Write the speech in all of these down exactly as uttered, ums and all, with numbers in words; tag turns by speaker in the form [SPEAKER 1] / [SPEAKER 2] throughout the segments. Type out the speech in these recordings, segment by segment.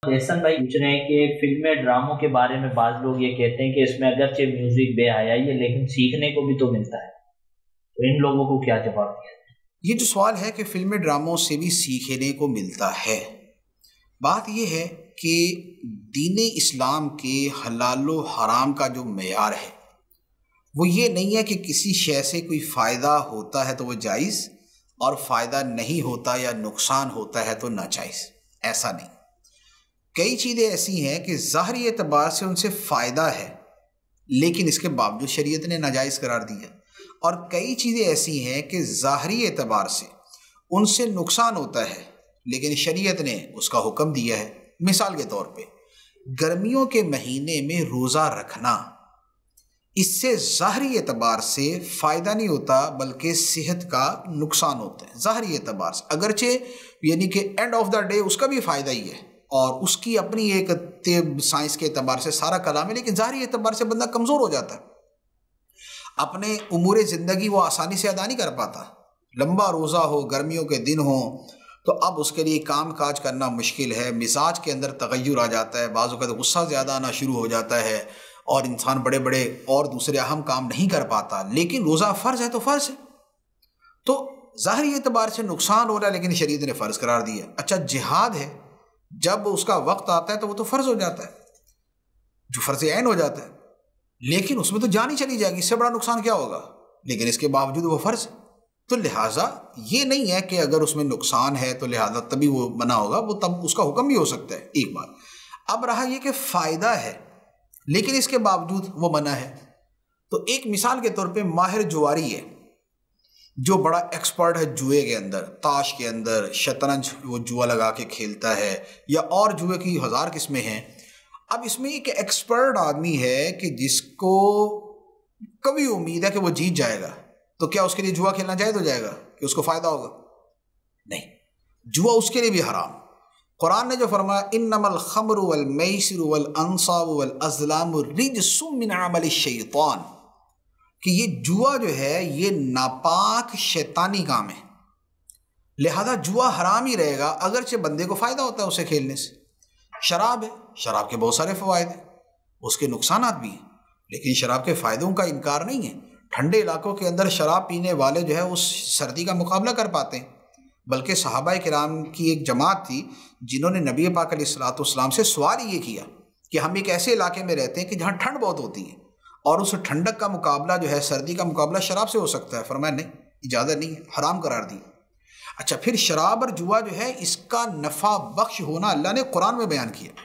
[SPEAKER 1] احسن بھائی پوچھ رہے ہیں کہ فلمیں ڈراموں کے بارے میں بعض لوگ یہ کہتے ہیں کہ اس میں اگرچہ میوزک بے حیائی ہے لیکن سیکھنے کو بھی تو ملتا ہے، تو ان لوگوں کو کیا جواب دیا؟
[SPEAKER 2] یہ جو سوال ہے کہ فلمیں ڈراموں سے بھی سیکھنے کو ملتا ہے، بات یہ ہے کہ دین اسلام کے حلال و حرام کا جو معیار ہے وہ یہ نہیں ہے کہ کسی شے سے کوئی فائدہ ہوتا ہے تو وہ جائز اور فائدہ نہیں ہوتا یا نقصان ہوتا ہے تو ناجائز، ایسا نہیں۔ کئی چیزیں ایسی ہیں کہ ظاہری اعتبار سے ان سے فائدہ ہے لیکن اس کے باوجود شریعت نے ناجائز قرار دیا، اور کئی چیزیں ایسی ہیں کہ ظاہری اعتبار سے ان سے نقصان ہوتا ہے لیکن شریعت نے اس کا حکم دیا ہے۔ مثال کے طور پہ گرمیوں کے مہینے میں روزہ رکھنا، اس سے ظاہری اعتبار سے فائدہ نہیں ہوتا بلکہ صحت کا نقصان ہوتا ہے ظاہری اعتبار سے، اگرچہ یعنی کہ اینڈ آف دا ڈے اس کا بھی فائدہ ہی ہے اور اس کی اپنی ایک طب سائنس کے اعتبار سے سارا کلام ہے، لیکن ظاہری اعتبار سے بندہ کمزور ہو جاتا ہے، اپنے امور زندگی وہ آسانی سے ادا نہیں کر پاتا۔ لمبا روزہ ہو، گرمیوں کے دن ہوں تو اب اس کے لیے کام کاج کرنا مشکل ہے، مزاج کے اندر تغیر آ جاتا ہے، بعض اوقات غصہ زیادہ آنا شروع ہو جاتا ہے اور انسان بڑے بڑے اور دوسرے اہم کام نہیں کر پاتا، لیکن روزہ فرض ہے تو فرض ہے، تو ظاہری اعتبار سے نقصان ہو رہا ہے لیکن شریعت نے فرض قرار دیا۔ اچھا جہاد ہے، جب اس کا وقت آتا ہے تو وہ تو فرض ہو جاتا ہے، جو فرض عین ہو جاتا ہے، لیکن اس میں تو جان ہی چلی جائے گی، اس سے بڑا نقصان کیا ہوگا، لیکن اس کے باوجود وہ فرض ہے، تو لہٰذا یہ نہیں ہے کہ اگر اس میں نقصان ہے تو لہٰذا تبھی وہ منع ہوگا، وہ تب اس کا حکم بھی ہو سکتا ہے، ایک بات۔ اب رہا یہ کہ فائدہ ہے لیکن اس کے باوجود وہ منع ہے، تو ایک مثال کے طور پہ ماہر جواری ہے جو بڑا ایکسپرٹ ہے جوئے کے اندر، تاش کے اندر، شطرنج وہ جوا لگا کے کھیلتا ہے، یا اور جوئے کی ہزار قسمیں ہیں۔ اب اس میں ایک ایکسپرٹ آدمی ہے کہ جس کو کبھی امید ہے کہ وہ جیت جائے گا، تو کیا اس کے لیے جوا کھیلنا جائز ہو جائے گا کہ اس کو فائدہ ہوگا؟ نہیں، جوا اس کے لیے بھی حرام۔ قرآن نے جو فرمایا انما الخمر والمیسر والانصاب والازلام رجس من عمل الشیطان، کہ یہ جوا جو ہے یہ ناپاک شیطانی کام ہے، لہذا جوا حرام ہی رہے گا اگرچہ بندے کو فائدہ ہوتا ہے اسے کھیلنے سے۔ شراب ہے، شراب کے بہت سارے فوائد ہیں، اس کے نقصانات بھی ہیں، لیکن شراب کے فائدوں کا انکار نہیں ہے۔ ٹھنڈے علاقوں کے اندر شراب پینے والے جو ہے اس سردی کا مقابلہ کر پاتے ہیں، بلکہ صحابہ کرام کی ایک جماعت تھی جنہوں نے نبی پاک علیہ الصلوۃ والسلام سے سوال یہ کیا کہ ہم ایک ایسے علاقے میں رہتے ہیں کہ جہاں ٹھنڈ بہت ہوتی ہے اور اس ٹھنڈک کا مقابلہ جو ہے سردی کا مقابلہ شراب سے ہو سکتا ہے، فرمایا نہیں، اجازت نہیں ہے، حرام قرار دی۔ اچھا پھر شراب اور جوا جو ہے اس کا نفع بخش ہونا اللہ نے قرآن میں بیان کیا،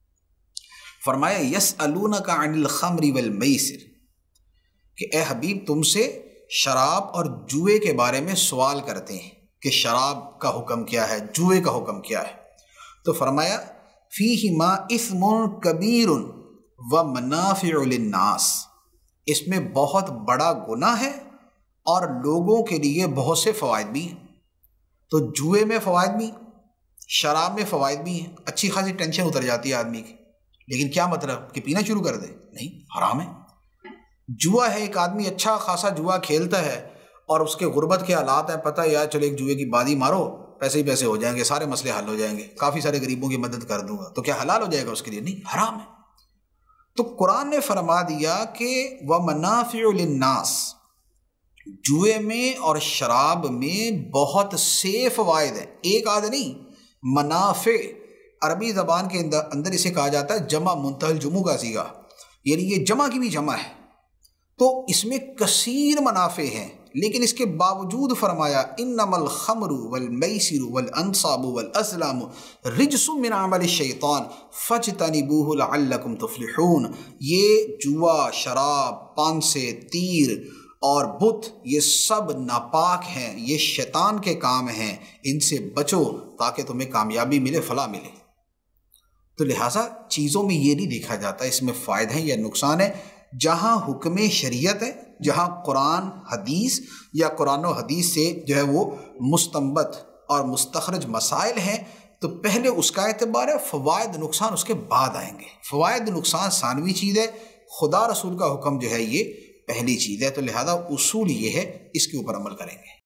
[SPEAKER 2] فرمایا یسألونک عن الخمر والمیسر، کہ اے حبیب تم سے شراب اور جوئے کے بارے میں سوال کرتے ہیں کہ شراب کا حکم کیا ہے، جوئے کا حکم کیا ہے، تو فرمایا فیہما اثم کبیر ومنافع للناس، اس میں بہت بڑا گناہ ہے اور لوگوں کے لیے بہت سے فوائد بھی ہیں۔ تو جوئے میں فوائد بھی، شراب میں فوائد بھی ہیں، اچھی خاصی ٹینشن اتر جاتی ہے آدمی کی، لیکن کیا مطلب کہ پینا شروع کر دے؟ نہیں، حرام ہے۔ جوا ہے، ایک آدمی اچھا خاصا جوا کھیلتا ہے اور اس کے غربت کے حالات ہیں، پتہ ہے یار چلو ایک جوئے کی بازی مارو، پیسے ہی پیسے ہو جائیں گے، سارے مسئلے حل ہو جائیں گے، کافی سارے غریبوں کی مدد کر دوں گا، تو کیا حلال ہو جائے گا اس کے لیے؟ نہیں، حرام ہے۔ تو قرآن نے فرما دیا کہ وَمَنَافِعُ لِلنَّاسِ، جوئے میں اور شراب میں بہت سے فوائد ہیں، ایک آدھ نہیں، منافع عربی زبان کے اندر اسے کہا جاتا ہے جمع منتہی جمع کا صیغہ، یعنی یہ جمع کی بھی جمع ہے، تو اس میں کثیر منافع ہیں، لیکن اس کے باوجود فرمایا انما الخمر والمیسر والانصاب والازلام رجس من عمل الشیطان فاجتنبوه لعلکم تفلحون، یہ جوا، شراب، پانسے، تیر اور بت یہ سب ناپاک ہیں، یہ شیطان کے کام ہیں، ان سے بچو تاکہ تمہیں کامیابی ملے، فلاح ملے۔ تو لہٰذا چیزوں میں یہ نہیں دیکھا جاتا اس میں فائدہ ہے یا نقصان ہے، جہاں حکم شریعت ہے، جہاں قرآن حدیث یا قرآن و حدیث سے جو ہے وہ مستنبت اور مستخرج مسائل ہیں، تو پہلے اس کا اعتبار ہے، فوائد نقصان اس کے بعد آئیں گے۔ فوائد نقصان ثانوی چیز ہے، خدا رسول کا حکم جو ہے یہ پہلی چیز ہے، تو لہذا اصول یہ ہے، اس کے اوپر عمل کریں گے۔